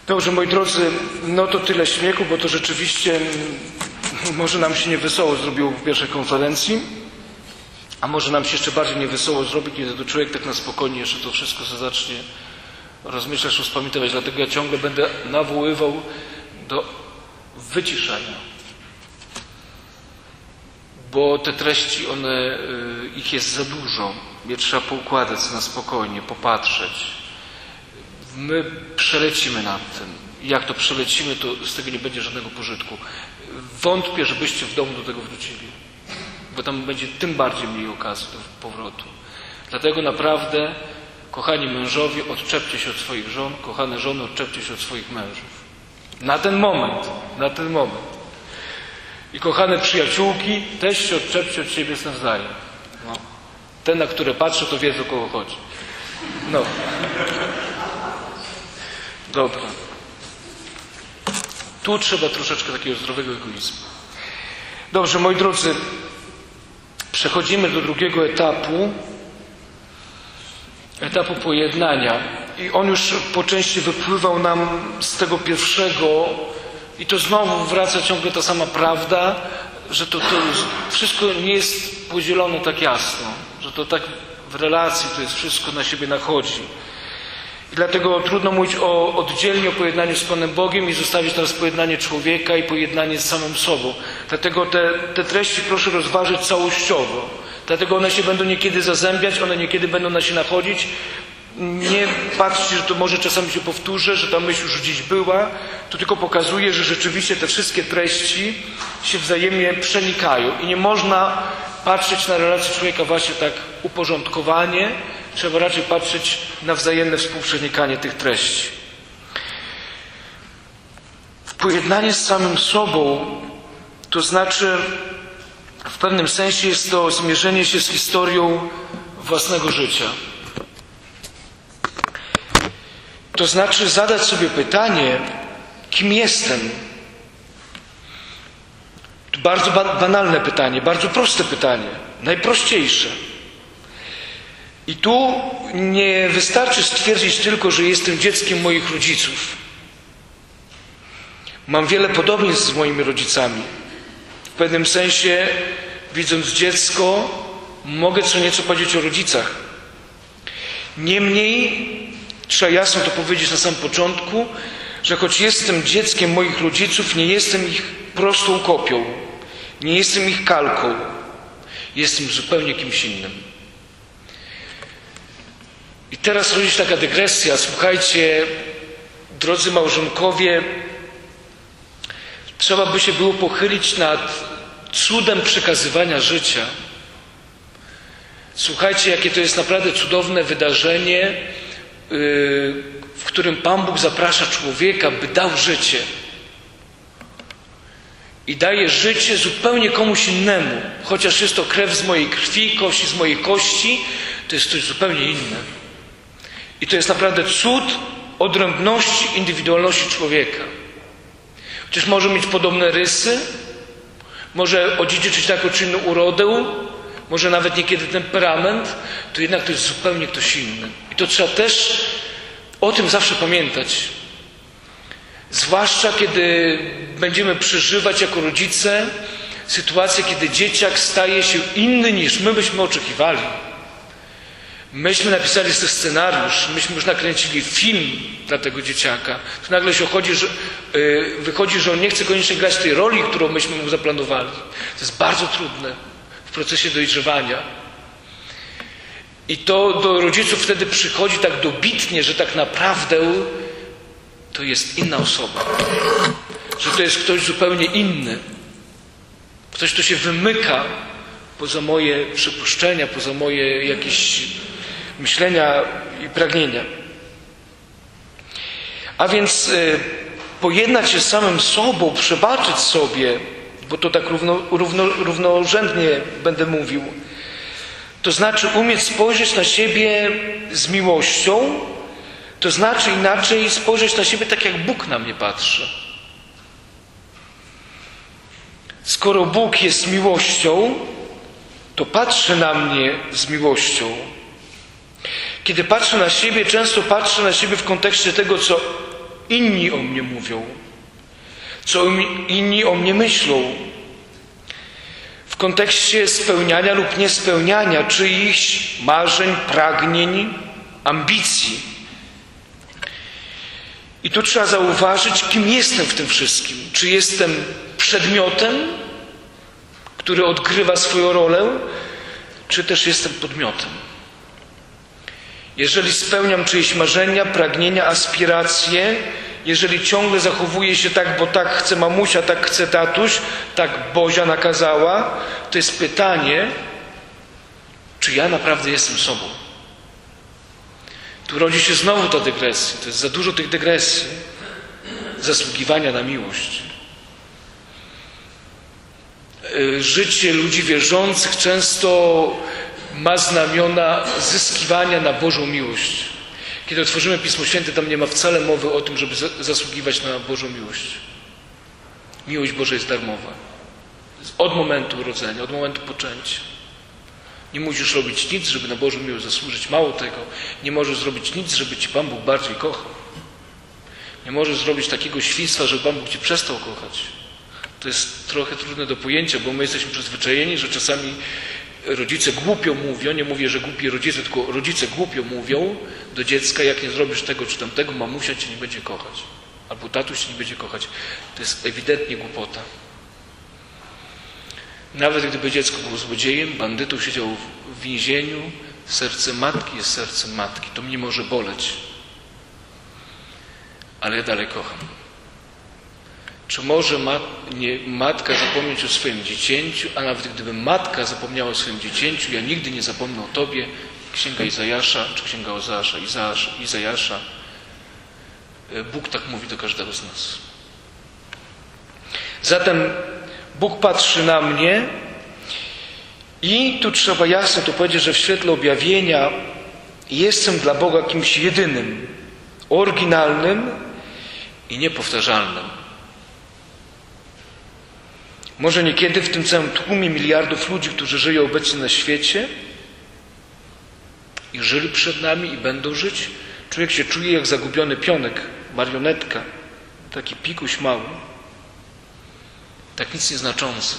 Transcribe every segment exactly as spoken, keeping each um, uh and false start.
Dobrze, moi drodzy, no to tyle śmiechu, bo to rzeczywiście może nam się niewesoło zrobiło w pierwszej konferencji, a może nam się jeszcze bardziej niewesoło zrobi, kiedy to człowiek tak na spokojnie jeszcze to wszystko sobie zacznie rozmyślać, rozpamiętywać. Dlatego ja ciągle będę nawoływał do wyciszenia. Bo te treści, one, ich jest za dużo. Je trzeba poukładać na spokojnie, popatrzeć. My przelecimy nad tym. Jak to przelecimy, to z tego nie będzie żadnego pożytku. Wątpię, żebyście w domu do tego wrócili. Bo tam będzie tym bardziej mniej okazji do powrotu. Dlatego naprawdę, kochani mężowie, odczepcie się od swoich żon, kochane żony, odczepcie się od swoich mężów. Na ten moment, na ten moment. I kochane przyjaciółki, też się odczepcie od siebie nawzajem. No. Te, na które patrzę, to wiedzą, o kogo chodzi. No. Dobra. Tu trzeba troszeczkę takiego zdrowego egoizmu. Dobrze, moi drodzy, przechodzimy do drugiego etapu, etapu pojednania. I on już po części wypływał nam z tego pierwszego i to znowu wraca ciągle ta sama prawda, że to, to wszystko nie jest podzielone tak jasno, że to tak w relacji to jest wszystko na siebie nachodzi. I dlatego trudno mówić o, oddzielnie o pojednaniu z Panem Bogiem i zostawić teraz pojednanie człowieka i pojednanie z samym sobą. Dlatego te, te treści proszę rozważyć całościowo. Dlatego one się będą niekiedy zazębiać, one niekiedy będą na się nachodzić. Nie patrzcie, że to może czasami się powtórzę, że ta myśl już gdzieś była. To tylko pokazuje, że rzeczywiście te wszystkie treści się wzajemnie przenikają. I nie można patrzeć na relację człowieka właśnie tak uporządkowanie. Trzeba raczej patrzeć na wzajemne współprzenikanie tych treści. Pojednanie z samym sobą, to znaczy w pewnym sensie jest to zmierzenie się z historią własnego życia. To znaczy zadać sobie pytanie, kim jestem? To bardzo banalne pytanie, bardzo proste pytanie, najprościejsze. I tu nie wystarczy stwierdzić tylko, że jestem dzieckiem moich rodziców. Mam wiele podobieństw z moimi rodzicami. W pewnym sensie, widząc dziecko, mogę co nieco powiedzieć o rodzicach. Niemniej, trzeba jasno to powiedzieć na samym początku, że choć jestem dzieckiem moich rodziców, nie jestem ich prostą kopią. Nie jestem ich kalką. Jestem zupełnie kimś innym. I teraz rodzi się taka dygresja. Słuchajcie, drodzy małżonkowie, trzeba by się było pochylić nad cudem przekazywania życia. Słuchajcie, jakie to jest naprawdę cudowne wydarzenie, w którym Pan Bóg zaprasza człowieka, by dał życie. I daje życie zupełnie komuś innemu. Chociaż jest to krew z mojej krwi, kości z mojej kości, to jest coś zupełnie inne. I to jest naprawdę cud odrębności, indywidualności człowieka. Chociaż może mieć podobne rysy, może odziedziczyć taką czy inną urodę, może nawet niekiedy temperament, to jednak to jest zupełnie ktoś inny. I to trzeba też o tym zawsze pamiętać. Zwłaszcza kiedy będziemy przeżywać jako rodzice sytuację, kiedy dzieciak staje się inny niż my byśmy oczekiwali. Myśmy napisali sobie scenariusz, myśmy już nakręcili film dla tego dzieciaka. To nagle się chodzi, że, yy, wychodzi, że on nie chce koniecznie grać tej roli, którą myśmy mu zaplanowali. To jest bardzo trudne w procesie dojrzewania. I to do rodziców wtedy przychodzi tak dobitnie, że tak naprawdę to jest inna osoba. Że to jest ktoś zupełnie inny. Ktoś, kto się wymyka poza moje przypuszczenia, poza moje jakieś myślenia i pragnienia. A więc y, pojednać się z samym sobą, przebaczyć sobie, bo to tak równo, równo, równorzędnie będę mówił, to znaczy umieć spojrzeć na siebie z miłością, to znaczy inaczej spojrzeć na siebie tak, jak Bóg na mnie patrzy. Skoro Bóg jest miłością, to patrzy na mnie z miłością. Kiedy patrzę na siebie, często patrzę na siebie w kontekście tego, co inni o mnie mówią, co inni o mnie myślą, w kontekście spełniania lub niespełniania czyichś marzeń, pragnień, ambicji. I tu trzeba zauważyć, kim jestem w tym wszystkim. Czy jestem przedmiotem, który odgrywa swoją rolę, czy też jestem podmiotem. Jeżeli spełniam czyjeś marzenia, pragnienia, aspiracje, jeżeli ciągle zachowuję się tak, bo tak chce mamusia, tak chce tatuś, tak Bozia nakazała, to jest pytanie, czy ja naprawdę jestem sobą. Tu rodzi się znowu ta dygresja. To jest za dużo tych dygresji. Zasługiwania na miłość. Życie ludzi wierzących często ma znamiona zyskiwania na Bożą miłość. Kiedy otworzymy Pismo Święte, tam nie ma wcale mowy o tym, żeby zasługiwać na Bożą miłość. Miłość Boża jest darmowa. Od momentu urodzenia, od momentu poczęcia. Nie musisz robić nic, żeby na Bożą miłość zasłużyć. Mało tego, nie możesz zrobić nic, żeby Cię Pan Bóg bardziej kochał. Nie możesz zrobić takiego świństwa, żeby Pan Bóg Cię przestał kochać. To jest trochę trudne do pojęcia, bo my jesteśmy przyzwyczajeni, że czasami rodzice głupio mówią, nie mówię, że głupi rodzice, tylko rodzice głupio mówią do dziecka, jak nie zrobisz tego czy tamtego, mamusia Cię nie będzie kochać. Albo tatuś Cię nie będzie kochać. To jest ewidentnie głupota. Nawet gdyby dziecko było złodziejem, bandytą, siedział w więzieniu, serce matki jest sercem matki. To mnie może boleć. Ale ja dalej kocham. Czy może mat, nie, matka zapomnieć o swoim dziecięciu, a nawet gdyby matka zapomniała o swoim dziecięciu, ja nigdy nie zapomnę o Tobie. Księga Izajasza, czy Księga Ozasza, Izajasza, Izajasza. Bóg tak mówi do każdego z nas. Zatem Bóg patrzy na mnie i tu trzeba jasno to powiedzieć, że w świetle objawienia jestem dla Boga kimś jedynym, oryginalnym i niepowtarzalnym. Może niekiedy w tym całym tłumie miliardów ludzi, którzy żyją obecnie na świecie i żyli przed nami i będą żyć, człowiek się czuje jak zagubiony pionek, marionetka, taki pikuś mały, tak nic nieznaczący.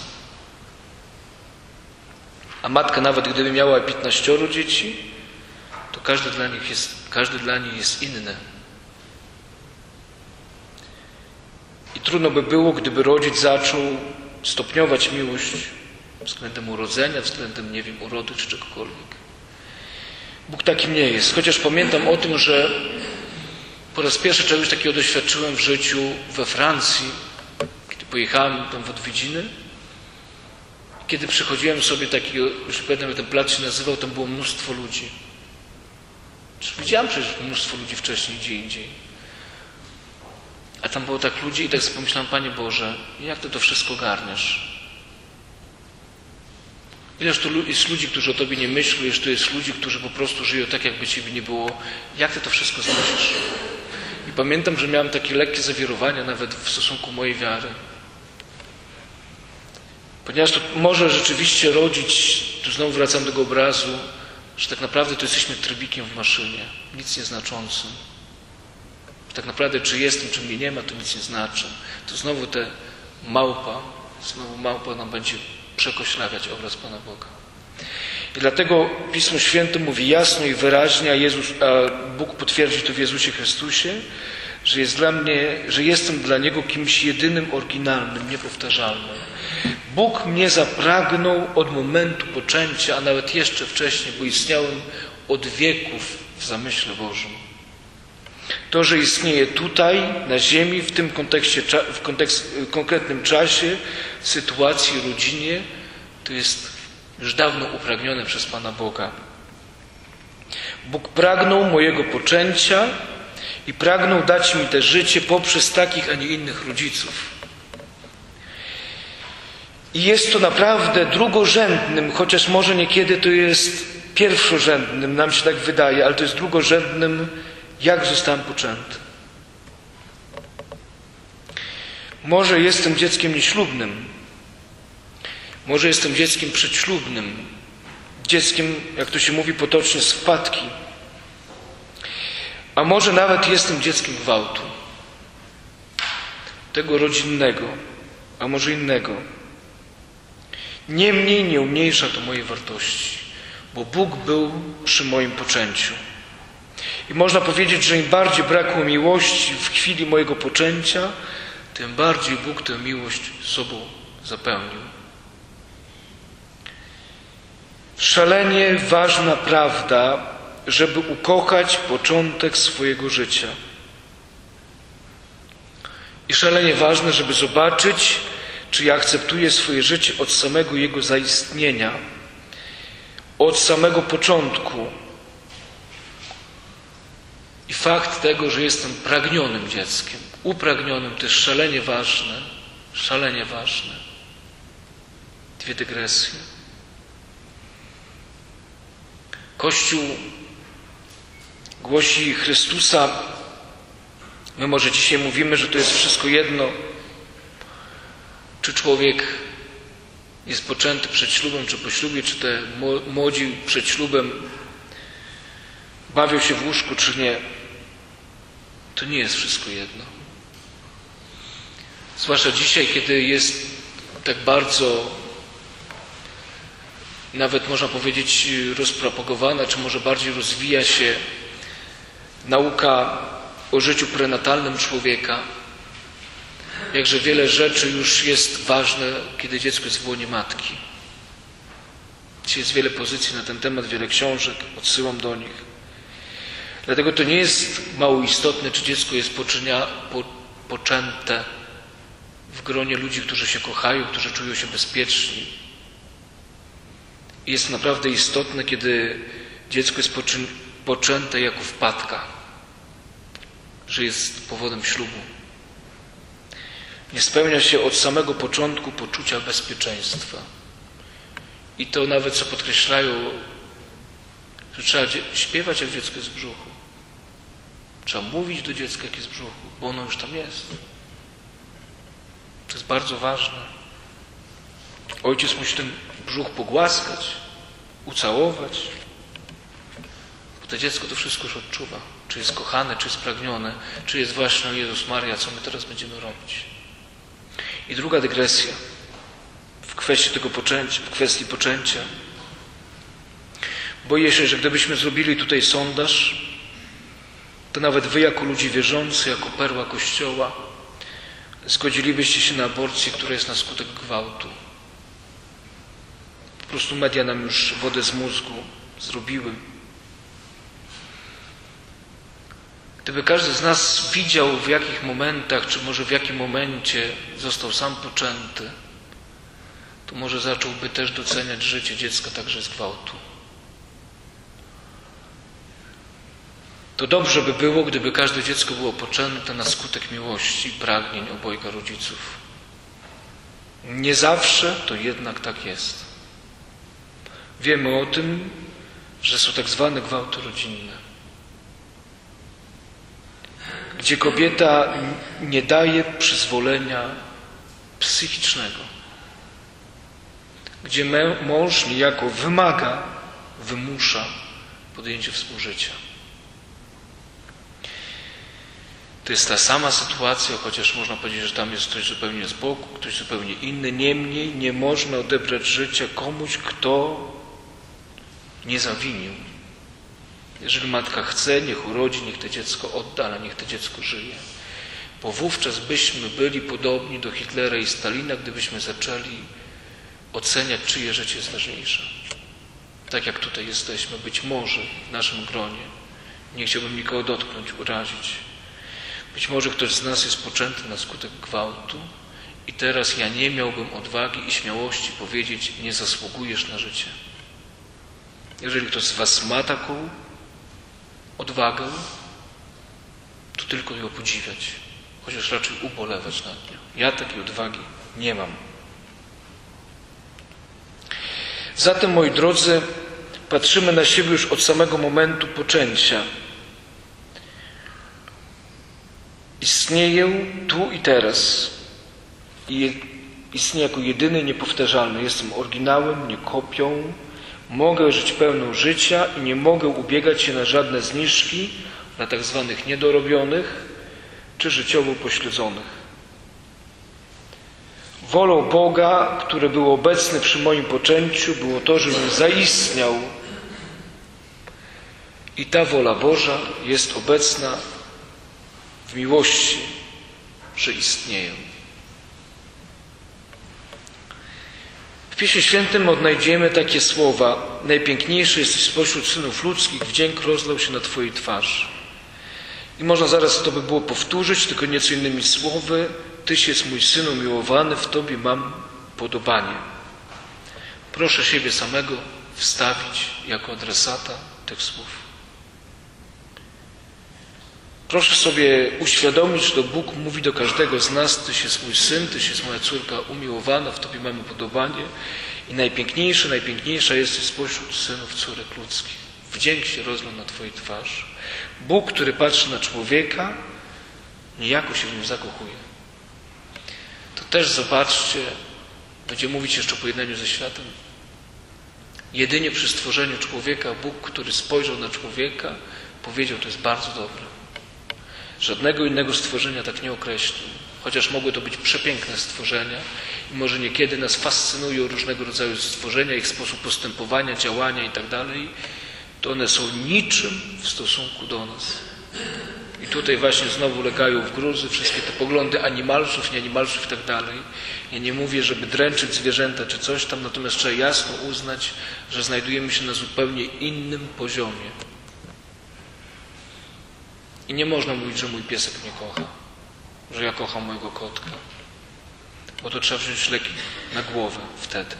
A matka, nawet gdyby miała piętnaścioro dzieci, to każdy dla nich jest, każdy dla niej jest inny. I trudno by było, gdyby rodzic zaczął stopniować miłość względem urodzenia, względem, nie wiem, urody czy czegokolwiek. Bóg takim nie jest. Chociaż pamiętam o tym, że po raz pierwszy czegoś takiego doświadczyłem w życiu we Francji, kiedy pojechałem tam w odwiedziny. Kiedy przychodziłem sobie takiego, już nie pamiętam jak ten plac się nazywał, tam było mnóstwo ludzi. Widziałem przecież mnóstwo ludzi wcześniej, gdzie indziej. A tam było tak ludzi i tak sobie pomyślałem, Panie Boże, jak Ty to wszystko garniesz? Ileż tu jest ludzi, którzy o Tobie nie myślą, ileż tu jest ludzi, którzy po prostu żyją tak, jakby Ciebie nie było. Jak Ty to wszystko znosisz? I pamiętam, że miałem takie lekkie zawirowania nawet w stosunku mojej wiary. Ponieważ to może rzeczywiście rodzić, tu znowu wracam do tego obrazu, że tak naprawdę to jesteśmy trybikiem w maszynie, nic nieznaczącym. Że tak naprawdę czy jestem, czy mnie nie ma, to nic nie znaczy. To znowu te małpa, znowu małpa nam będzie przekoślawiać obraz Pana Boga. I dlatego Pismo Święte mówi jasno i wyraźnie, a, Jezus, a Bóg potwierdzi to w Jezusie Chrystusie, że jest dla mnie, że jestem dla Niego kimś jedynym, oryginalnym, niepowtarzalnym. Bóg mnie zapragnął od momentu poczęcia, a nawet jeszcze wcześniej, bo istniałem od wieków w zamyśle Bożym. To, że istnieje tutaj, na ziemi, w tym kontekście, w kontekst, konkretnym czasie, sytuacji, rodzinie, to jest już dawno upragnione przez Pana Boga. Bóg pragnął mojego poczęcia i pragnął dać mi te życie poprzez takich, a nie innych rodziców. I jest to naprawdę drugorzędnym, chociaż może niekiedy to jest pierwszorzędnym, nam się tak wydaje, ale to jest drugorzędnym, jak zostałem poczęty. Może jestem dzieckiem nieślubnym, może jestem dzieckiem przedślubnym, dzieckiem, jak to się mówi potocznie, z wpadki, a może nawet jestem dzieckiem gwałtu. tego rodzinnego, a może innego. Niemniej nie umniejsza to mojej wartości, bo Bóg był przy moim poczęciu. I można powiedzieć, że im bardziej brakło miłości w chwili mojego poczęcia, tym bardziej Bóg tę miłość sobą zapełnił. Szalenie ważna prawda, żeby ukochać początek swojego życia. I szalenie ważne, żeby zobaczyć, czy ja akceptuję swoje życie od samego jego zaistnienia, od samego początku. I fakt tego, że jestem pragnionym dzieckiem, upragnionym, to jest szalenie ważne, szalenie ważne. Dwie dygresje. Kościół głosi Chrystusa. My może dzisiaj mówimy, że to jest wszystko jedno, czy człowiek jest poczęty przed ślubem, czy po ślubie, czy te młodzi przed ślubem bawią się w łóżku, czy nie. To nie jest wszystko jedno. Zwłaszcza dzisiaj, kiedy jest tak bardzo, nawet można powiedzieć, rozpropagowana, czy może bardziej rozwija się nauka o życiu prenatalnym człowieka. Jakże wiele rzeczy już jest ważne, kiedy dziecko jest w łonie matki. Dzisiaj jest wiele pozycji na ten temat, wiele książek, odsyłam do nich. Dlatego to nie jest mało istotne, czy dziecko jest poczynia, po, poczęte w gronie ludzi, którzy się kochają, którzy czują się bezpieczni. I jest naprawdę istotne, kiedy dziecko jest poczyn, poczęte jako wpadka, że jest powodem ślubu. Nie spełnia się od samego początku poczucia bezpieczeństwa. I to nawet, co podkreślają, że trzeba śpiewać, jak dziecko jest w brzuchu. Trzeba mówić do dziecka, jak jest w brzuchu, bo ono już tam jest. To jest bardzo ważne. Ojciec musi ten brzuch pogłaskać, ucałować. Bo to dziecko to wszystko już odczuwa. Czy jest kochane, czy jest pragnione, czy jest właśnie, o Jezus Maria, co my teraz będziemy robić. I druga dygresja w kwestii tego poczęcia, w kwestii poczęcia. Boję się, że gdybyśmy zrobili tutaj sondaż, to nawet wy jako ludzie wierzący, jako perła Kościoła, zgodzilibyście się na aborcję, która jest na skutek gwałtu. Po prostu media nam już wodę z mózgu zrobiły. Gdyby każdy z nas widział, w jakich momentach, czy może w jakim momencie został sam poczęty, to może zacząłby też doceniać życie dziecka także z gwałtu. To dobrze by było, gdyby każde dziecko było poczęte na skutek miłości i pragnień obojga rodziców. Nie zawsze to jednak tak jest. Wiemy o tym, że są tak zwane gwałty rodzinne, gdzie kobieta nie daje przyzwolenia psychicznego, gdzie mąż niejako wymaga, wymusza podjęcie współżycia. To jest ta sama sytuacja, chociaż można powiedzieć, że tam jest ktoś zupełnie z boku, ktoś zupełnie inny. Niemniej nie można odebrać życia komuś, kto nie zawinił. Jeżeli matka chce, niech urodzi, niech to dziecko odda, ale niech to dziecko żyje. Bo wówczas byśmy byli podobni do Hitlera i Stalina, gdybyśmy zaczęli oceniać, czyje życie jest ważniejsze. Tak jak tutaj jesteśmy, być może w naszym gronie. Nie chciałbym nikogo dotknąć, urazić. Być może ktoś z nas jest poczęty na skutek gwałtu i teraz ja nie miałbym odwagi i śmiałości powiedzieć, nie zasługujesz na życie. Jeżeli ktoś z was ma taką odwagę, to tylko ją podziwiać, chociaż raczej ubolewać nad nią. Ja takiej odwagi nie mam. Zatem, moi drodzy, patrzymy na siebie już od samego momentu poczęcia. Istnieję tu i teraz. I istnieję jako jedyny, niepowtarzalny. Jestem oryginałem, nie kopią. Mogę żyć pełną życia i nie mogę ubiegać się na żadne zniżki dla tak zwanych niedorobionych czy życiowo pośledzonych. wolą Boga, który był obecny przy moim poczęciu, było to, żebym zaistniał. I ta wola Boża jest obecna w miłości, że istnieję. W Piśmie Świętym odnajdziemy takie słowa: najpiękniejszy jesteś spośród synów ludzkich, wdzięk rozlał się na Twojej twarzy. I można zaraz to by było powtórzyć, tylko nieco innymi słowy: Tyś jest mój Syn umiłowany, w Tobie mam podobanie. Proszę siebie samego wstawić jako adresata tych słów. Proszę sobie uświadomić, że to Bóg mówi do każdego z nas: Tyś jest mój Syn, Tyś jest moja córka umiłowana, w Tobie mamy podobanie i najpiękniejsza, najpiękniejsza jesteś spośród synów, córek ludzkich. Wdzięk się rozlał na Twojej twarzy. Bóg, który patrzy na człowieka, niejako się w nim zakochuje. To też zobaczcie, będzie mówić jeszcze o pojednaniu ze światem. Jedynie przy stworzeniu człowieka Bóg, który spojrzał na człowieka, powiedział: to jest bardzo dobre. Żadnego innego stworzenia tak nie określił. Chociaż mogły to być przepiękne stworzenia i może niekiedy nas fascynują różnego rodzaju stworzenia, ich sposób postępowania, działania i tak dalej, to one są niczym w stosunku do nas. I tutaj właśnie znowu legają w gruzy wszystkie te poglądy animalsów, nie animalsów i tak dalej. Ja nie mówię, żeby dręczyć zwierzęta czy coś tam, natomiast trzeba jasno uznać, że znajdujemy się na zupełnie innym poziomie. I nie można mówić, że mój piesek mnie kocha, że ja kocham mojego kotka, bo to trzeba wziąć leki na głowę wtedy.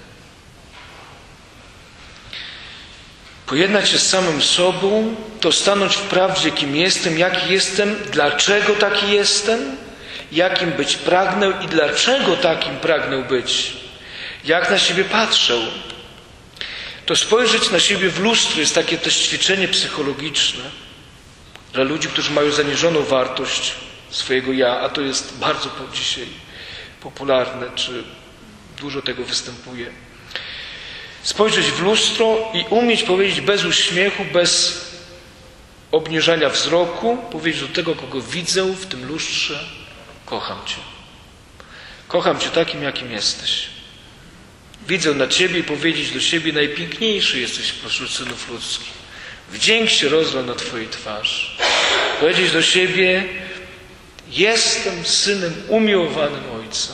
Pojednać się z samym sobą to stanąć w prawdzie, kim jestem, jaki jestem, dlaczego taki jestem, jakim być pragnę i dlaczego takim pragnę być, jak na siebie patrzę. To spojrzeć na siebie w lustro jest takie też ćwiczenie psychologiczne dla ludzi, którzy mają zaniżoną wartość swojego ja, a to jest bardzo dzisiaj popularne, czy dużo tego występuje. Spojrzeć w lustro i umieć powiedzieć bez uśmiechu, bez obniżania wzroku, powiedzieć do tego, kogo widzę w tym lustrze: kocham Cię. Kocham Cię takim, jakim jesteś. Widzę na Ciebie i powiedzieć do siebie: najpiękniejszy jesteś pośród synów ludzkich. Wdzięk się rozlał na Twojej twarzy. Powiedzieć do siebie: jestem synem umiłowanym Ojca.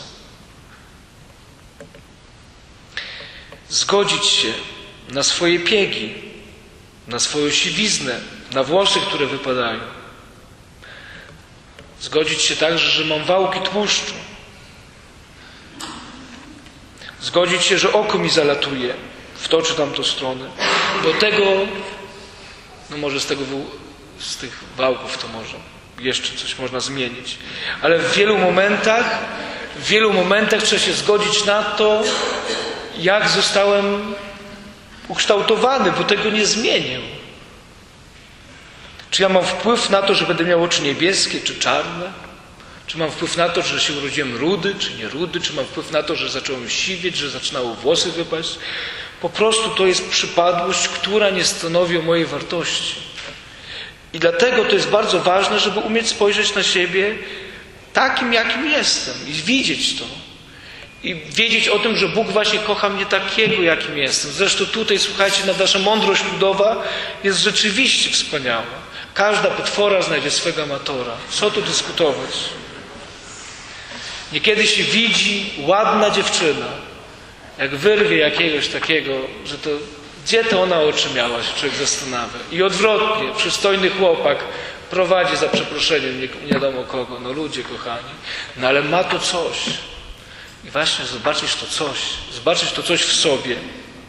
Zgodzić się na swoje piegi, na swoją siwiznę, na włosy, które wypadają. Zgodzić się także, że mam wałki tłuszczu. Zgodzić się, że oko mi zalatuje w to czy tamtą stronę. Do tego, no może z tego, z tych wałków to może jeszcze coś można zmienić. Ale w wielu momentach, w wielu momentach trzeba się zgodzić na to, jak zostałem ukształtowany, bo tego nie zmienię. Czy ja mam wpływ na to, że będę miał oczy niebieskie czy czarne? Czy mam wpływ na to, że się urodziłem rudy czy nie rudy? Czy mam wpływ na to, że zacząłem siwieć, że zaczynało włosy wypaść? Po prostu to jest przypadłość, która nie stanowi o mojej wartości. I dlatego to jest bardzo ważne, żeby umieć spojrzeć na siebie takim, jakim jestem i widzieć to. I wiedzieć o tym, że Bóg właśnie kocha mnie takiego, jakim jestem. Zresztą tutaj, słuchajcie, nasza mądrość ludowa jest rzeczywiście wspaniała. Każda potwora znajdzie swego amatora. Co tu dyskutować? Niekiedy się widzi ładna dziewczyna, jak wyrwie jakiegoś takiego, że to gdzie to ona oczy miała, się człowiek zastanawia. I odwrotnie, przystojny chłopak prowadzi za przeproszeniem nie, nie wiadomo kogo, no ludzie kochani, no ale ma to coś. I właśnie zobaczyć to coś, zobaczyć to coś w sobie.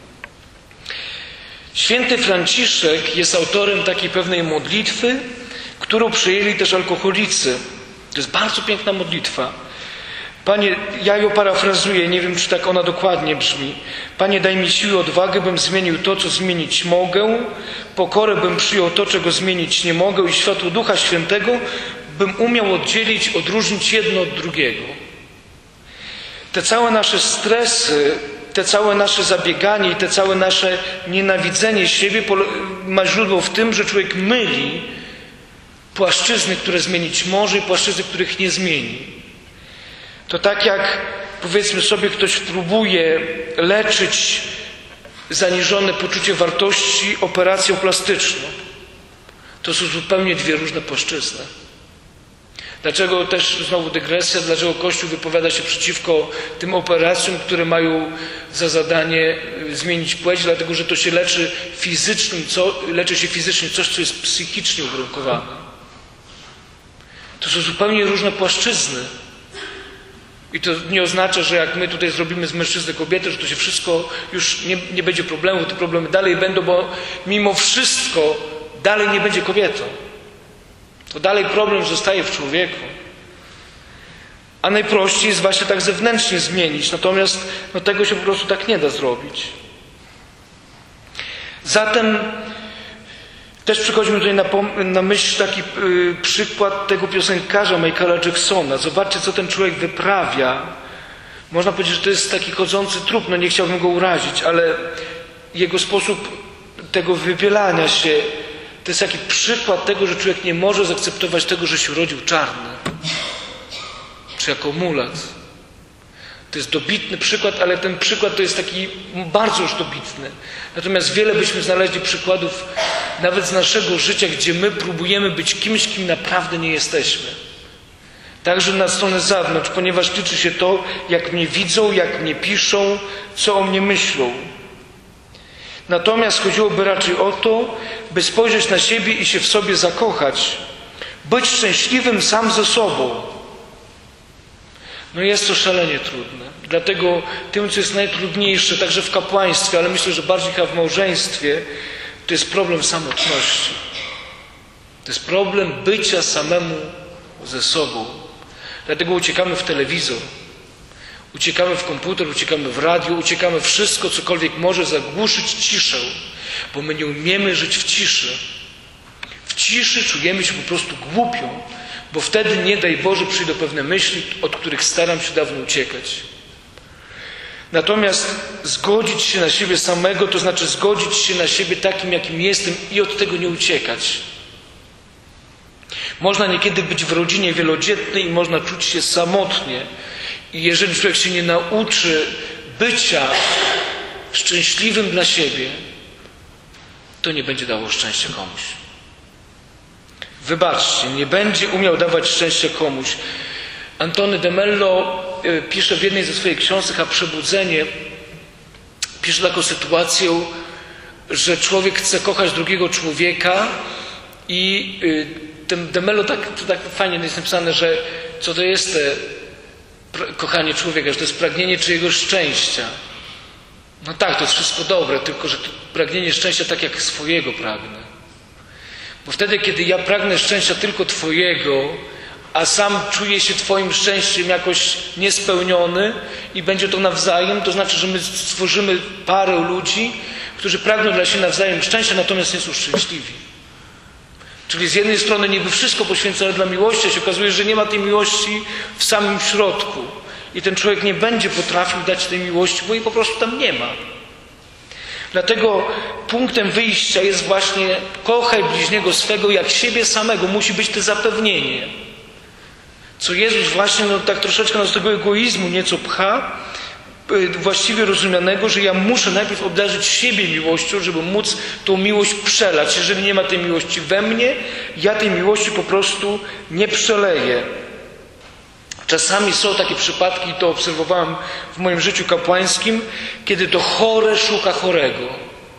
Święty Franciszek jest autorem takiej pewnej modlitwy, którą przyjęli też alkoholicy. To jest bardzo piękna modlitwa. Panie, ja ją parafrazuję, nie wiem, czy tak ona dokładnie brzmi. Panie, daj mi siłę, odwagę, bym zmienił to, co zmienić mogę, pokorę, bym przyjął to, czego zmienić nie mogę i światło Ducha Świętego, bym umiał oddzielić, odróżnić jedno od drugiego. Te całe nasze stresy, te całe nasze zabieganie i te całe nasze nienawidzenie siebie ma źródło w tym, że człowiek myli płaszczyzny, które zmienić może i płaszczyzny, których nie zmieni. To tak jak powiedzmy sobie ktoś próbuje leczyć zaniżone poczucie wartości operacją plastyczną. To są zupełnie dwie różne płaszczyzny. Dlaczego też, znowu dygresja, dlaczego Kościół wypowiada się przeciwko tym operacjom, które mają za zadanie zmienić płeć? Dlatego, że to się leczy fizycznym, co, leczy się fizycznie coś, co jest psychicznie uwarunkowane. To są zupełnie różne płaszczyzny. I to nie oznacza, że jak my tutaj zrobimy z mężczyzny kobietę, że to się wszystko już nie, nie będzie problemu, te problemy dalej będą, bo mimo wszystko dalej nie będzie kobietą. To dalej problem zostaje w człowieku. A najprościej jest właśnie tak zewnętrznie zmienić. Natomiast no, tego się po prostu tak nie da zrobić. Zatem też przychodzi mi tutaj na, na myśl taki y, przykład tego piosenkarza Michaela Jacksona. Zobaczcie, co ten człowiek wyprawia. Można powiedzieć, że to jest taki chodzący trup. No nie chciałbym go urazić, ale jego sposób tego wybielania się to jest taki przykład tego, że człowiek nie może zaakceptować tego, że się urodził czarny. Czy jako mulat. To jest dobitny przykład, ale ten przykład to jest taki bardzo już dobitny. Natomiast wiele byśmy znaleźli przykładów nawet z naszego życia, gdzie my próbujemy być kimś, kim naprawdę nie jesteśmy. Także na stronę zewnątrz, ponieważ liczy się to, jak mnie widzą, jak mnie piszą, co o mnie myślą. Natomiast chodziłoby raczej o to, by spojrzeć na siebie i się w sobie zakochać. Być szczęśliwym sam ze sobą. No jest to szalenie trudne. Dlatego tym, co jest najtrudniejsze, także w kapłaństwie, ale myślę, że bardziej chyba w małżeństwie, to jest problem samotności. To jest problem bycia samemu ze sobą. Dlatego uciekamy w telewizor, uciekamy w komputer, uciekamy w radio, uciekamy wszystko, cokolwiek może zagłuszyć ciszę, bo my nie umiemy żyć w ciszy. W ciszy czujemy się po prostu głupią, bo wtedy, nie daj Boże, przyjdą pewne myśli, od których staram się dawno uciekać. Natomiast zgodzić się na siebie samego, to znaczy zgodzić się na siebie takim, jakim jestem i od tego nie uciekać. Można niekiedy być w rodzinie wielodzietnej i można czuć się samotnie. I jeżeli człowiek się nie nauczy bycia szczęśliwym dla siebie, to nie będzie dało szczęścia komuś. Wybaczcie, nie będzie umiał dawać szczęścia komuś. Antony de Mello pisze w jednej ze swoich książek, a Przebudzenie, pisze taką sytuację, że człowiek chce kochać drugiego człowieka i de Mello tak, to tak fajnie jest napisane, że co to jest te kochanie człowieka, że to jest pragnienie czyjegoś szczęścia. No tak, to jest wszystko dobre, tylko że to pragnienie szczęścia tak jak swojego pragnę. Bo wtedy, kiedy ja pragnę szczęścia tylko Twojego, a sam czuję się Twoim szczęściem jakoś niespełniony i będzie to nawzajem, to znaczy, że my stworzymy parę ludzi, którzy pragną dla siebie nawzajem szczęścia, natomiast nie są szczęśliwi. Czyli z jednej strony niby wszystko poświęcone dla miłości, a się okazuje, że nie ma tej miłości w samym środku. I ten człowiek nie będzie potrafił dać tej miłości, bo jej po prostu tam nie ma. Dlatego punktem wyjścia jest właśnie kochaj bliźniego swego jak siebie samego. Musi być to zapewnienie. Co Jezus właśnie no, tak troszeczkę nas do tego egoizmu nieco pcha, właściwie rozumianego, że ja muszę najpierw obdarzyć siebie miłością, żeby móc tą miłość przelać. Jeżeli nie ma tej miłości we mnie, ja tej miłości po prostu nie przeleję. Czasami są takie przypadki, to obserwowałem w moim życiu kapłańskim, kiedy to chore szuka chorego.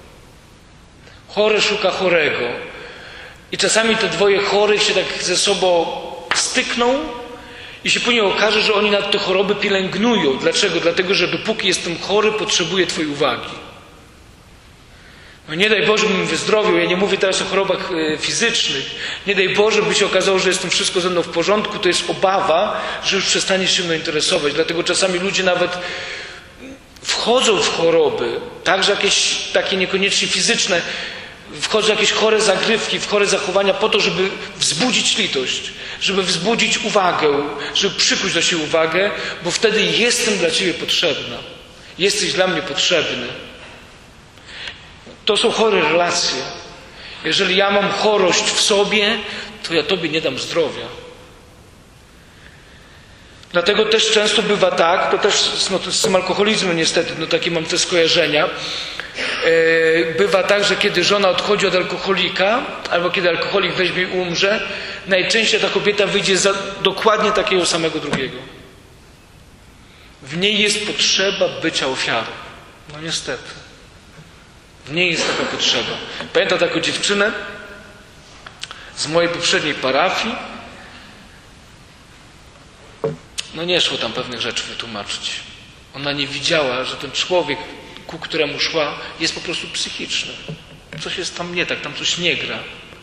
Chore szuka chorego. I czasami te dwoje chorych się tak ze sobą stykną i się później okaże, że oni nad te choroby pielęgnują. Dlaczego? Dlatego, że dopóki jestem chory, potrzebuję Twojej uwagi. No nie daj Boże, bym wyzdrowił. Ja nie mówię teraz o chorobach fizycznych. Nie daj Boże, by się okazało, że jestem wszystko ze mną w porządku. To jest obawa, że już przestaniesz się mną interesować. Dlatego czasami ludzie nawet wchodzą w choroby, także jakieś takie niekoniecznie fizyczne, wchodzą jakieś chore zagrywki, w chore zachowania po to, żeby wzbudzić litość, żeby wzbudzić uwagę, żeby przykuć do siebie uwagę, bo wtedy jestem dla Ciebie potrzebna. Jesteś dla mnie potrzebny. To są chore relacje. Jeżeli ja mam chorość w sobie, to ja Tobie nie dam zdrowia. Dlatego też często bywa tak, to też no, to z tym alkoholizmem niestety, no takie mam te skojarzenia, yy, bywa tak, że kiedy żona odchodzi od alkoholika, albo kiedy alkoholik weźmie i umrze, najczęściej ta kobieta wyjdzie za dokładnie takiego samego drugiego. W niej jest potrzeba bycia ofiarą. No niestety. W niej jest taka potrzeba. Pamiętam taką dziewczynę z mojej poprzedniej parafii. No nie szło tam pewnych rzeczy wytłumaczyć. Ona nie widziała, że ten człowiek, ku któremu szła, jest po prostu psychiczny. Coś jest tam nie tak, tam coś nie gra.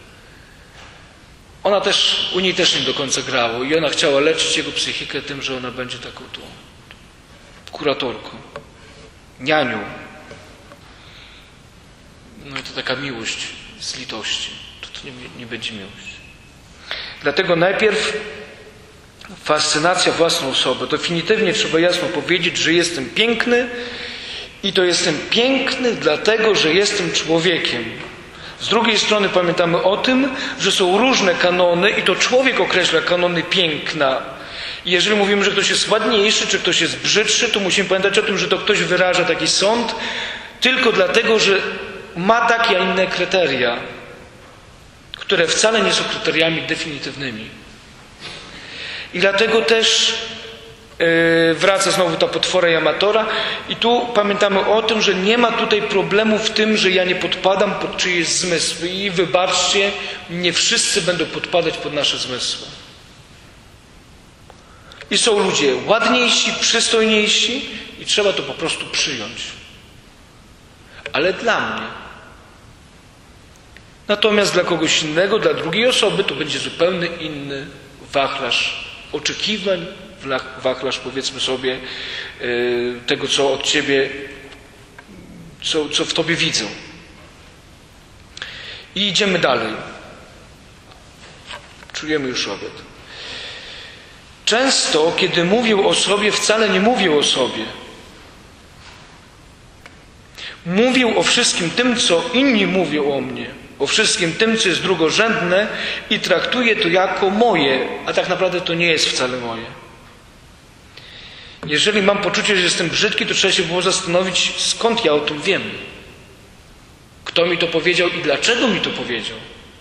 Ona też, u niej też nie do końca grało i ona chciała leczyć jego psychikę tym, że ona będzie taką tu kuratorką, nianią. No i to taka miłość z litości. To, to nie, nie będzie miłość. Dlatego najpierw fascynacja własną osobą. Definitywnie trzeba jasno powiedzieć, że jestem piękny i to jestem piękny dlatego, że jestem człowiekiem. Z drugiej strony pamiętamy o tym, że są różne kanony i to człowiek określa kanony piękna. I jeżeli mówimy, że ktoś jest ładniejszy, czy ktoś jest brzydszy, to musimy pamiętać o tym, że to ktoś wyraża taki sąd tylko dlatego, że ma takie, a inne kryteria, które wcale nie są kryteriami definitywnymi. I dlatego też yy, wraca znowu ta potwora i amatora i tu pamiętamy o tym, że nie ma tutaj problemu w tym, że ja nie podpadam pod czyjeś zmysły i wybaczcie, nie wszyscy będą podpadać pod nasze zmysły. I są ludzie ładniejsi, przystojniejsi i trzeba to po prostu przyjąć. Ale dla mnie. Natomiast dla kogoś innego, dla drugiej osoby to będzie zupełnie inny wachlarz oczekiwań, wachlarz powiedzmy sobie tego, co od ciebie, co, co w tobie widzą. I idziemy dalej. Czujemy już obiad. Często, kiedy mówię o sobie, wcale nie mówię o sobie. Mówię o wszystkim tym, co inni mówią o mnie. O wszystkim tym, co jest drugorzędne i traktuję to jako moje, a tak naprawdę to nie jest wcale moje. Jeżeli mam poczucie, że jestem brzydki, to trzeba się było zastanowić, skąd ja o tym wiem. Kto mi to powiedział i dlaczego mi to powiedział.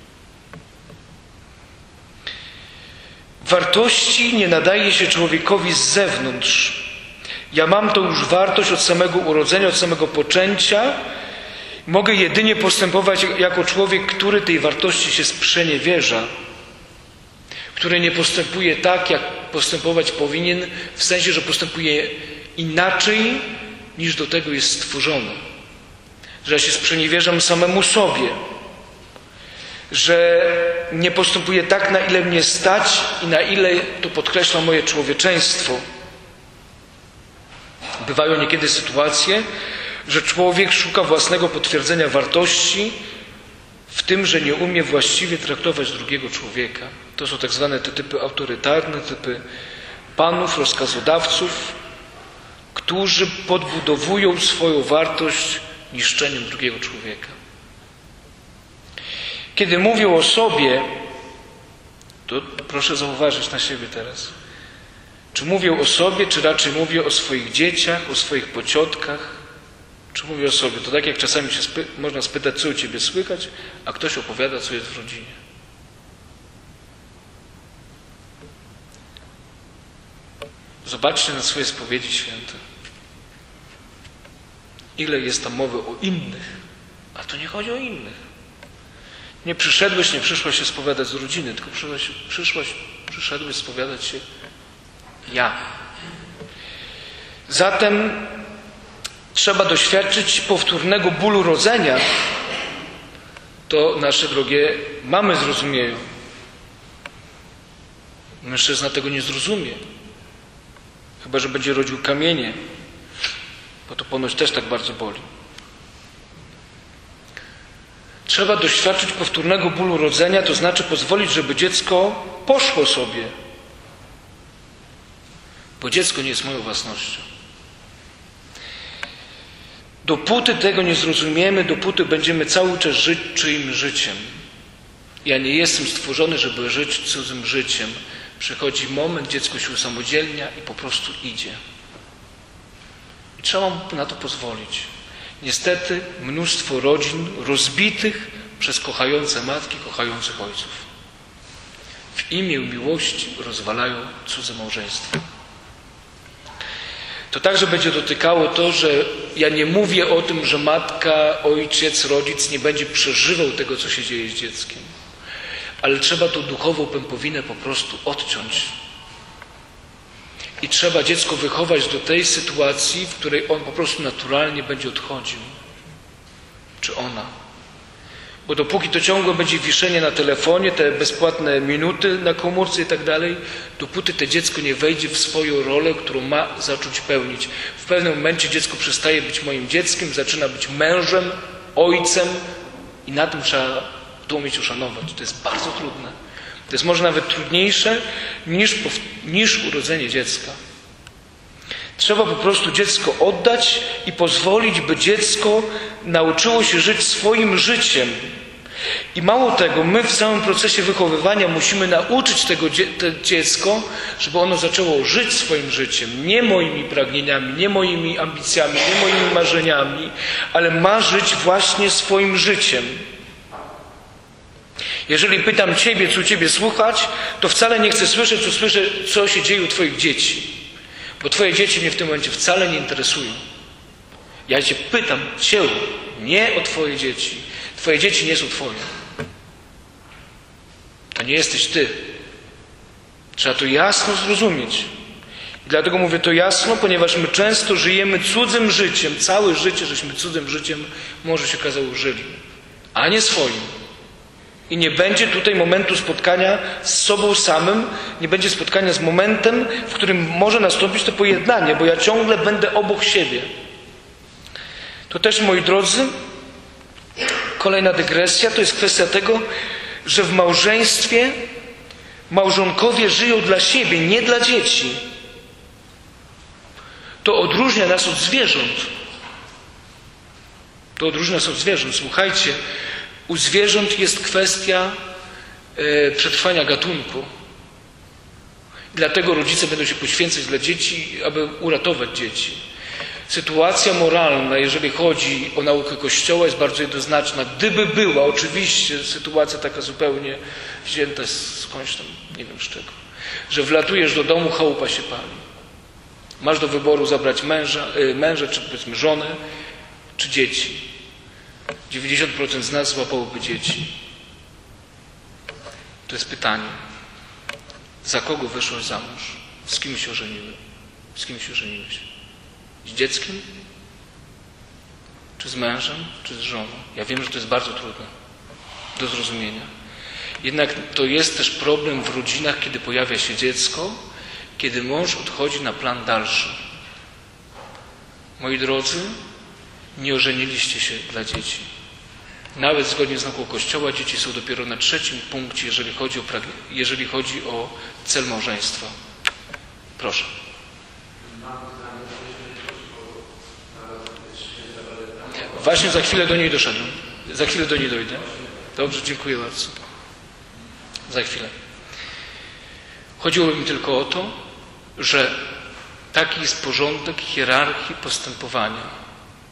Wartości nie nadaje się człowiekowi z zewnątrz. Ja mam tą już wartość od samego urodzenia, od samego poczęcia. Mogę jedynie postępować jako człowiek, który tej wartości się sprzeniewierza, który nie postępuje tak, jak postępować powinien, w sensie, że postępuje inaczej, niż do tego jest stworzony. Że ja się sprzeniewierzam samemu sobie, że nie postępuję tak, na ile mnie stać i na ile to podkreśla moje człowieczeństwo. Bywają niekiedy sytuacje, że człowiek szuka własnego potwierdzenia wartości w tym, że nie umie właściwie traktować drugiego człowieka. To są tak zwane te typy autorytarne, typy panów, rozkazodawców, którzy podbudowują swoją wartość niszczeniem drugiego człowieka. Kiedy mówię o sobie, to proszę zauważyć na siebie teraz. Czy mówię o sobie, czy raczej mówię o swoich dzieciach, o swoich pociotkach? Czy mówię o sobie? To tak jak czasami się spy- można spytać, co u ciebie słychać, a ktoś opowiada, co jest w rodzinie. Zobaczcie na swoje spowiedzi święte. Ile jest tam mowy o innych, a to nie chodzi o innych. Nie przyszedłeś, nie przyszłaś się spowiadać z rodziny, tylko przyszłaś, przyszłaś, przyszedłeś spowiadać się ja. Zatem trzeba doświadczyć powtórnego bólu rodzenia. To nasze drogie mamy zrozumieją. Mężczyzna tego nie zrozumie. Chyba że będzie rodził kamienie, bo to ponoć też tak bardzo boli. Trzeba doświadczyć powtórnego bólu rodzenia, to znaczy pozwolić, żeby dziecko poszło sobie. Bo dziecko nie jest moją własnością. Dopóty tego nie zrozumiemy, dopóty będziemy cały czas żyć czyim życiem. Ja nie jestem stworzony, żeby żyć cudzym życiem. Przychodzi moment, dziecko się usamodzielnia i po prostu idzie. I trzeba mu na to pozwolić. Niestety mnóstwo rodzin rozbitych przez kochające matki, kochających ojców. W imię miłości rozwalają cudze małżeństwa. To także będzie dotykało to, że ja nie mówię o tym, że matka, ojciec, rodzic nie będzie przeżywał tego, co się dzieje z dzieckiem. Ale trzeba tą duchową pępowinę po prostu odciąć. I trzeba dziecko wychować do tej sytuacji, w której on po prostu naturalnie będzie odchodził. Czy ona. Bo dopóki to ciągłe będzie wiszenie na telefonie, te bezpłatne minuty na komórce i tak dalej, dopóty to dziecko nie wejdzie w swoją rolę, którą ma zacząć pełnić. W pewnym momencie dziecko przestaje być moim dzieckiem, zaczyna być mężem, ojcem i na tym trzeba to umieć uszanować. To jest bardzo trudne. To jest może nawet trudniejsze niż, niż urodzenie dziecka. Trzeba po prostu dziecko oddać i pozwolić, by dziecko nauczyło się żyć swoim życiem. I mało tego, my w całym procesie wychowywania musimy nauczyć tego te dziecko, żeby ono zaczęło żyć swoim życiem. Nie moimi pragnieniami, nie moimi ambicjami, nie moimi marzeniami, ale ma żyć właśnie swoim życiem. Jeżeli pytam Ciebie, co u Ciebie słuchać, to wcale nie chcę słyszeć, co słyszę, co się dzieje u Twoich dzieci. Bo Twoje dzieci mnie w tym momencie wcale nie interesują. Ja Cię pytam, Cię, nie o Twoje dzieci. Twoje dzieci nie są Twoje. To nie jesteś Ty. Trzeba to jasno zrozumieć. I dlatego mówię to jasno, ponieważ my często żyjemy cudzym życiem. Całe życie, żeśmy cudzym życiem, może się okazało, żyli. A nie swoim. I nie będzie tutaj momentu spotkania z sobą samym, nie będzie spotkania z momentem, w którym może nastąpić to pojednanie, bo ja ciągle będę obok siebie. To też, moi drodzy, kolejna dygresja, to jest kwestia tego, że w małżeństwie małżonkowie żyją dla siebie, nie dla dzieci. To odróżnia nas od zwierząt. To odróżnia nas od zwierząt. Słuchajcie, u zwierząt jest kwestia e, przetrwania gatunku. Dlatego rodzice będą się poświęcać dla dzieci, aby uratować dzieci. Sytuacja moralna, jeżeli chodzi o naukę Kościoła, jest bardzo jednoznaczna. Gdyby była oczywiście sytuacja taka zupełnie wzięta skądś tam, nie wiem z czego, że wlatujesz do domu, chałupa się pali. Masz do wyboru zabrać męża, e, męża czy powiedzmy żonę, czy dzieci. dziewięćdziesiąt procent z nas złapałoby dzieci. To jest pytanie. Za kogo wyszłaś za mąż? Z kim się ożeniłeś? Z kim się ożeniłeś? Z dzieckiem? Czy z mężem? Czy z żoną? Ja wiem, że to jest bardzo trudne do zrozumienia. Jednak to jest też problem w rodzinach, kiedy pojawia się dziecko, kiedy mąż odchodzi na plan dalszy. Moi drodzy, nie ożeniliście się dla dzieci. Nawet zgodnie z nauką Kościoła dzieci są dopiero na trzecim punkcie, jeżeli chodzi o, jeżeli chodzi o cel małżeństwa. Proszę. Właśnie za chwilę do niej doszedłem. Za chwilę do niej dojdę. Dobrze, dziękuję bardzo. Za chwilę. Chodziło mi tylko o to, że taki jest porządek hierarchii postępowania.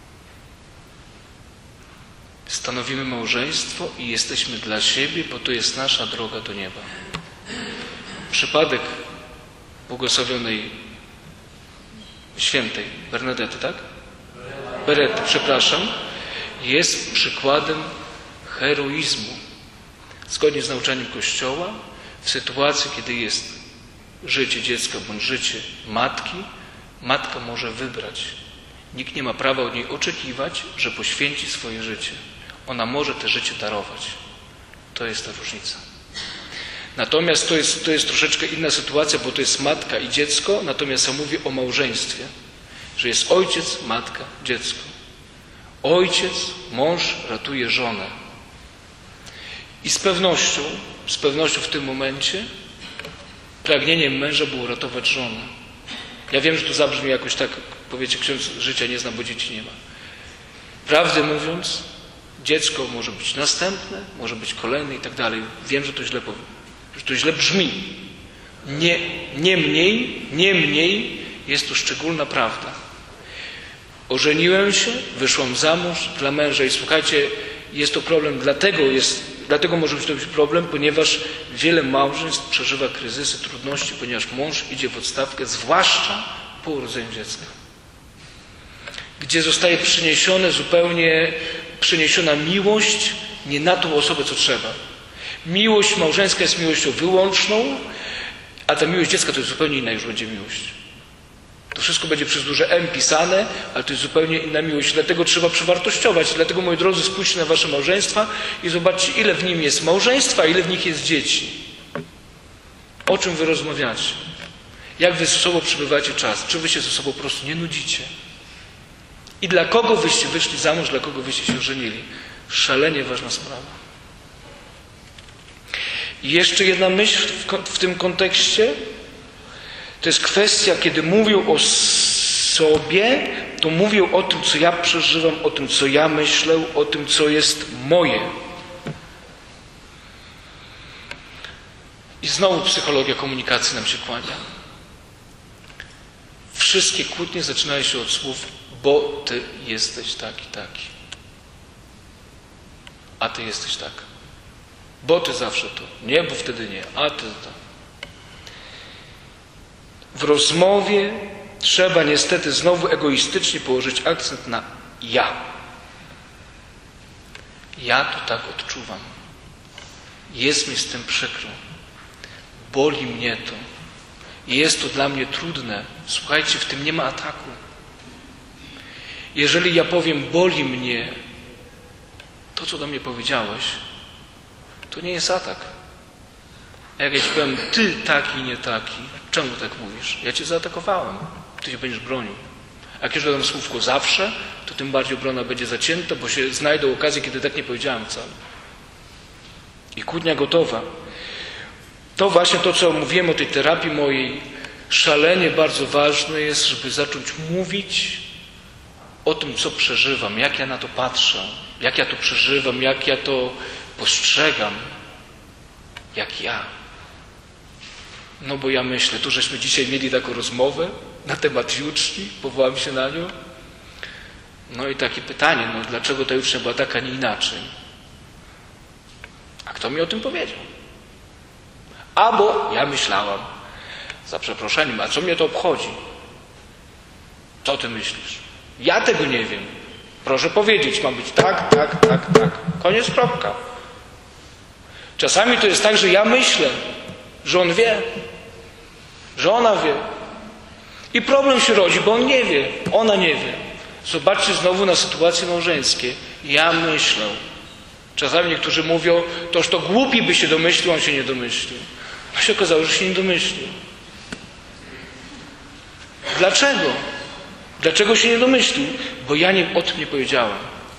Stanowimy małżeństwo i jesteśmy dla siebie, bo to jest nasza droga do nieba. Przypadek błogosławionej świętej Bernadety, tak? Berety, przepraszam, jest przykładem heroizmu. Zgodnie z nauczaniem Kościoła, w sytuacji, kiedy jest życie dziecka bądź życie matki, matka może wybrać. Nikt nie ma prawa od niej oczekiwać, że poświęci swoje życie. Ona może te życie darować. To jest ta różnica. Natomiast to jest, to jest troszeczkę inna sytuacja, bo to jest matka i dziecko, natomiast ja mówię o małżeństwie, że jest ojciec, matka, dziecko. Ojciec, mąż ratuje żonę. I z pewnością, z pewnością w tym momencie pragnieniem męża było ratować żonę. Ja wiem, że to zabrzmi jakoś tak, powiecie, ksiądz życia nie zna, bo dzieci nie ma. Prawdę mówiąc, dziecko może być następne, może być kolejne i tak dalej. Wiem, że to źle, że to źle brzmi, Nie, niemniej, niemniej jest tu szczególna prawda. Ożeniłem się, wyszłam za mąż dla męża i słuchajcie, jest to problem, dlatego, jest, dlatego może być to być problem, ponieważ wiele małżeństw przeżywa kryzysy, trudności, ponieważ mąż idzie w odstawkę, zwłaszcza po urodzeniu dziecka, gdzie zostaje przyniesione zupełnie, przyniesiona miłość nie na tą osobę, co trzeba. Miłość małżeńska jest miłością wyłączną, a ta miłość dziecka to jest zupełnie inna już będzie miłość. To wszystko będzie przez duże M pisane, ale to jest zupełnie inna miłość. Dlatego trzeba przewartościować. Dlatego, moi drodzy, spójrzcie na wasze małżeństwa i zobaczcie, ile w nim jest małżeństwa, a ile w nich jest dzieci. O czym wy rozmawiacie? Jak wy ze sobą przebywacie czas? Czy wy się ze sobą po prostu nie nudzicie? I dla kogo wyście wyszli za mąż, dla kogo wyście się żenili? Szalenie ważna sprawa. I jeszcze jedna myśl w, w tym kontekście. To jest kwestia, kiedy mówią o sobie, to mówią o tym, co ja przeżywam, o tym, co ja myślę, o tym, co jest moje. I znowu psychologia komunikacji nam się kłania. Wszystkie kłótnie zaczynają się od słów, bo ty jesteś taki, taki. A ty jesteś tak. Bo ty zawsze to. Nie, bo wtedy nie. A ty to. W rozmowie trzeba niestety znowu egoistycznie położyć akcent na ja. Ja to tak odczuwam. Jest mi z tym przykro. Boli mnie to. Jest to dla mnie trudne. Słuchajcie, w tym nie ma ataku. Jeżeli ja powiem, boli mnie to, co do mnie powiedziałeś, to nie jest atak. Jak ja ci powiem, ty taki, nie taki, czemu tak mówisz? Ja cię zaatakowałem, ty się będziesz bronił. Jak już dodam słówko zawsze, to tym bardziej obrona będzie zacięta, bo się znajdą okazje, kiedy tak nie powiedziałem wcale. I kłótnia gotowa. To właśnie to, co mówiłem o tej terapii mojej, szalenie bardzo ważne jest, żeby zacząć mówić o tym, co przeżywam, jak ja na to patrzę, jak ja to przeżywam, jak ja to postrzegam, jak ja. No bo ja myślę, tu żeśmy dzisiaj mieli taką rozmowę na temat juczni, powołam się na nią. No i takie pytanie, no dlaczego ta jucznia była taka, nie inaczej? A kto mi o tym powiedział? Albo ja myślałam, za przeproszeniem, a co mnie to obchodzi? Co ty myślisz? Ja tego nie wiem. Proszę powiedzieć, ma być tak, tak, tak, tak. Koniec, kropka. Czasami to jest tak, że ja myślę, że on wie, że ona wie. I problem się rodzi, bo on nie wie, ona nie wie. Zobaczcie znowu na sytuacje małżeńskie. Ja myślę. Czasami niektórzy mówią, toż to głupi by się domyślił, on się nie domyślił. A się okazało, że się nie domyślił. Dlaczego? Dlaczego się nie domyślił? Bo ja nie, o tym nie powiedziałem.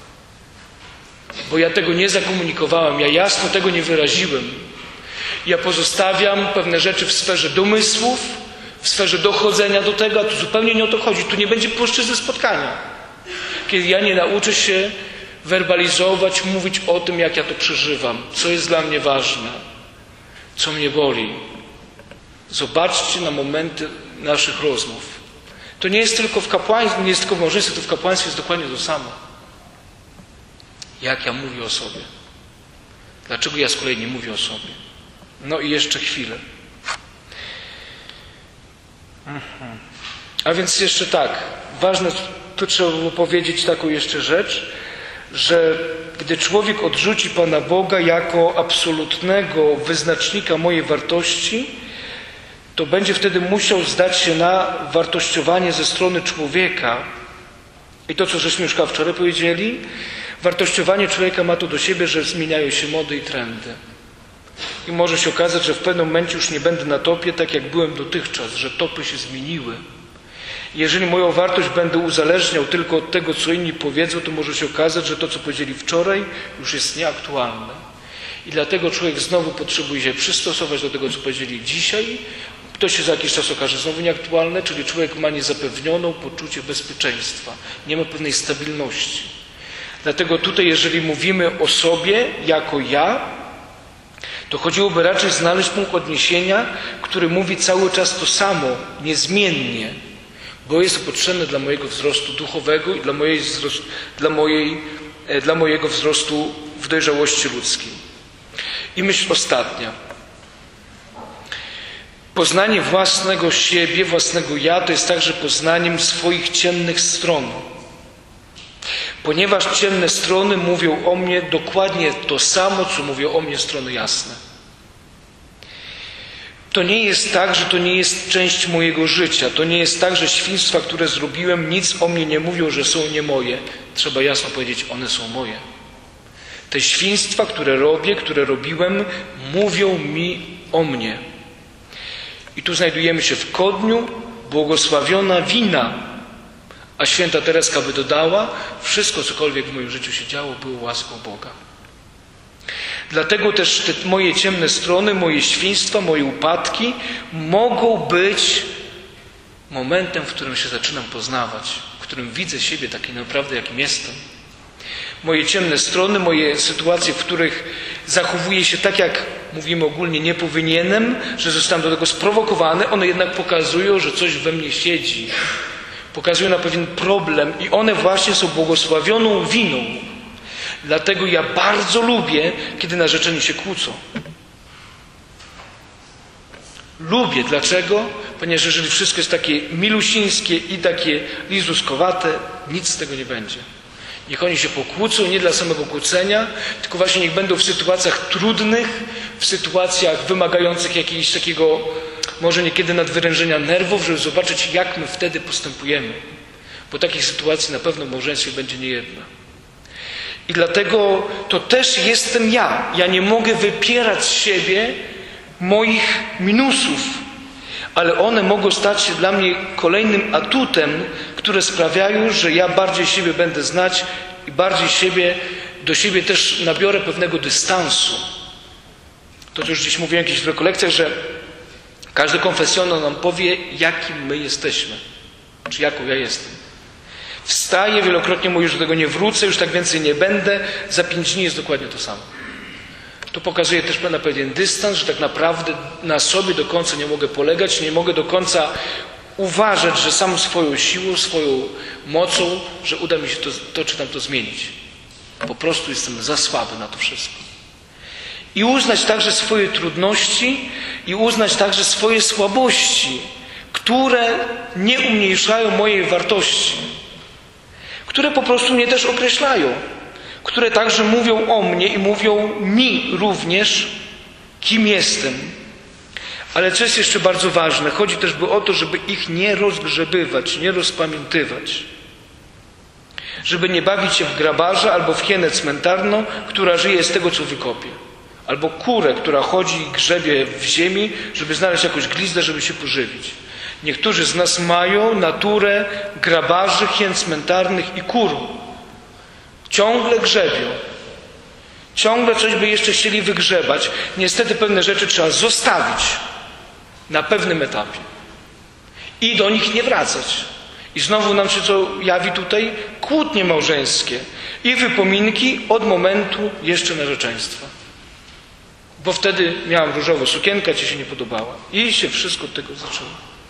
Bo ja tego nie zakomunikowałem, ja jasno tego nie wyraziłem. Ja pozostawiam pewne rzeczy w sferze domysłów, w sferze dochodzenia do tego, a tu zupełnie nie o to chodzi. Tu nie będzie płaszczyzny spotkania. Kiedy ja nie nauczę się werbalizować, mówić o tym, jak ja to przeżywam, co jest dla mnie ważne, co mnie boli. Zobaczcie na momenty naszych rozmów. To nie jest tylko w kapłaństwie, nie jest tylko w małżeństwie, to w kapłaństwie jest dokładnie to samo. Jak ja mówię o sobie. Dlaczego ja z kolei nie mówię o sobie? No i jeszcze chwilę. A więc jeszcze tak, ważne, tu trzeba było powiedzieć taką jeszcze rzecz, że gdy człowiek odrzuci Pana Boga jako absolutnego wyznacznika mojej wartości, to będzie wtedy musiał zdać się na wartościowanie ze strony człowieka. I to, co żeśmy już wczoraj powiedzieli, wartościowanie człowieka ma to do siebie, że zmieniają się mody i trendy. I może się okazać, że w pewnym momencie już nie będę na topie, tak jak byłem dotychczas, że topy się zmieniły. Jeżeli moją wartość będę uzależniał tylko od tego, co inni powiedzą, to może się okazać, że to, co powiedzieli wczoraj, już jest nieaktualne. I dlatego człowiek znowu potrzebuje się przystosować do tego, co powiedzieli dzisiaj. To się za jakiś czas okaże znowu nieaktualne, czyli człowiek ma niezapewnioną poczucie bezpieczeństwa. Nie ma pewnej stabilności. Dlatego tutaj, jeżeli mówimy o sobie jako ja, to chodziłoby raczej znaleźć punkt odniesienia, który mówi cały czas to samo, niezmiennie, bo jest to potrzebne dla mojego wzrostu duchowego i dla, mojej wzrost, dla, mojej, dla mojego wzrostu w dojrzałości ludzkiej. I myśl ostatnia. Poznanie własnego siebie, własnego ja, to jest także poznaniem swoich ciemnych stron. Ponieważ ciemne strony mówią o mnie dokładnie to samo, co mówią o mnie strony jasne. To nie jest tak, że to nie jest część mojego życia. To nie jest tak, że świństwa, które zrobiłem, nic o mnie nie mówią, że są nie moje. Trzeba jasno powiedzieć, one są moje. Te świństwa, które robię, które robiłem, mówią mi o mnie. I tu znajdujemy się w Kodniu, błogosławiona wina. A święta Tereska by dodała, wszystko cokolwiek w moim życiu się działo, było łaską Boga. Dlatego też te moje ciemne strony, moje świństwa, moje upadki mogą być momentem, w którym się zaczynam poznawać, w którym widzę siebie taki naprawdę, jakim jestem. Moje ciemne strony, moje sytuacje, w których zachowuję się tak, jak mówimy ogólnie, nie powinienem, że zostałem do tego sprowokowany, one jednak pokazują, że coś we mnie siedzi. Pokazują na pewien problem i one właśnie są błogosławioną winą. Dlatego ja bardzo lubię, kiedy narzeczeni się kłócą. Lubię. Dlaczego? Ponieważ jeżeli wszystko jest takie milusińskie i takie lizuskowate, nic z tego nie będzie. Niech oni się pokłócą, nie dla samego kłócenia, tylko właśnie niech będą w sytuacjach trudnych, w sytuacjach wymagających jakiegoś takiego, może niekiedy nadwyrężenia nerwów, żeby zobaczyć, jak my wtedy postępujemy. Bo takich sytuacji na pewno w małżeństwie będzie niejedna. I dlatego to też jestem ja. Ja nie mogę wypierać z siebie moich minusów, ale one mogą stać się dla mnie kolejnym atutem, które sprawiają, że ja bardziej siebie będę znać i bardziej siebie, do siebie też nabiorę pewnego dystansu. To już dziś mówiłem w jakichś rekolekcjach, że każdy konfesjonał nam powie, jakim my jesteśmy, czy jaką ja jestem. Wstaję, wielokrotnie mówię, że do tego nie wrócę, już tak więcej nie będę, za pięć dni jest dokładnie to samo. To pokazuje też na pewien dystans, że tak naprawdę na sobie do końca nie mogę polegać, nie mogę do końca uważać, że sam swoją siłą, swoją mocą, że uda mi się to, to czy tam to zmienić. Po prostu jestem za słaby na to wszystko. I uznać także swoje trudności i uznać także swoje słabości, które nie umniejszają mojej wartości, które po prostu mnie też określają, które także mówią o mnie i mówią mi również, kim jestem. Ale co jest jeszcze bardzo ważne, chodzi też o to, żeby ich nie rozgrzebywać, nie rozpamiętywać. Żeby nie bawić się w grabarza albo w hienę cmentarną, która żyje z tego, co wykopie. Albo kurę, która chodzi i grzebie w ziemi, żeby znaleźć jakąś glizdę, żeby się pożywić. Niektórzy z nas mają naturę grabarzy, hien cmentarnych i kur. Ciągle grzebią. Ciągle coś by jeszcze chcieli wygrzebać. Niestety pewne rzeczy trzeba zostawić na pewnym etapie. I do nich nie wracać. I znowu nam się co jawi tutaj? Kłótnie małżeńskie. I wypominki od momentu jeszcze narzeczeństwa. Bo wtedy miałam różową sukienkę, ci się nie podobała. I się wszystko od tego zaczęło.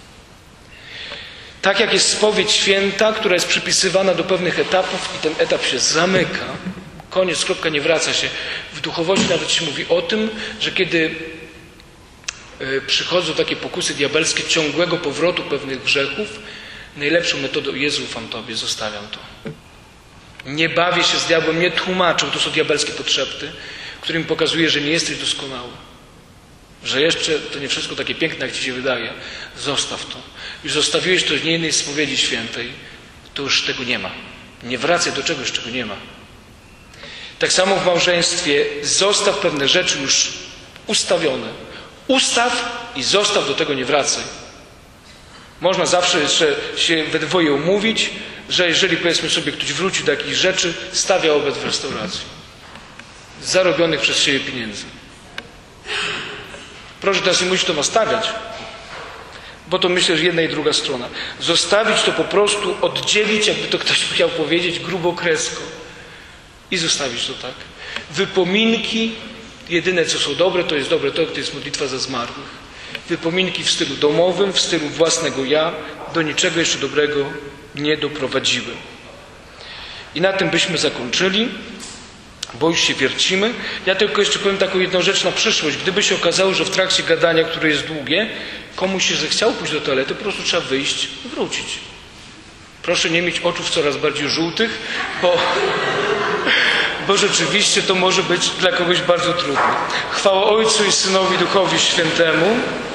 Tak jak jest spowiedź święta, która jest przypisywana do pewnych etapów i ten etap się zamyka, koniec, kropka, nie wraca się. W duchowości nawet się mówi o tym, że kiedy przychodzą takie pokusy diabelskie ciągłego powrotu pewnych grzechów, najlepszą metodą: Jezu, ufam Tobie, zostawiam to. Nie bawię się z diabłem, nie tłumaczę, to są diabelskie podszepty, którym pokazuje, że nie jesteś doskonały. Że jeszcze to nie wszystko takie piękne, jak Ci się wydaje. Zostaw to. Już zostawiłeś to w niejednej spowiedzi świętej, to już tego nie ma. Nie wracaj do czegoś, czego nie ma. Tak samo w małżeństwie zostaw pewne rzeczy już ustawione. Ustaw i zostaw, do tego nie wracaj. Można zawsze jeszcze się we dwoje umówić, że jeżeli, powiedzmy sobie, ktoś wróci do jakichś rzeczy, stawia obiad w restauracji. Zarobionych przez siebie pieniędzy. Proszę teraz nie musisz to nastawiać, bo to myślę, że jedna i druga strona. Zostawić to po prostu, oddzielić, jakby to ktoś chciał powiedzieć, grubą kreską. I zostawić to tak. Wypominki Jedyne, co są dobre, to jest dobre to, to jest modlitwa za zmarłych. Wypominki w stylu domowym, w stylu własnego ja, do niczego jeszcze dobrego nie doprowadziły. I na tym byśmy zakończyli, bo już się wiercimy. Ja tylko jeszcze powiem taką jedną rzecz na przyszłość. Gdyby się okazało, że w trakcie gadania, które jest długie, komuś się zechciało pójść do toalety, po prostu trzeba wyjść i wrócić. Proszę nie mieć oczów coraz bardziej żółtych, bo, bo rzeczywiście to może być dla kogoś bardzo trudne. Chwała Ojcu i Synowi, Duchowi Świętemu.